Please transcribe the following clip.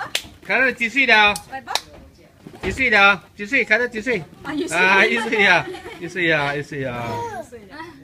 凯乐几岁了？几岁了？几岁？凯乐几岁？啊，1岁呀，1岁呀，1岁呀。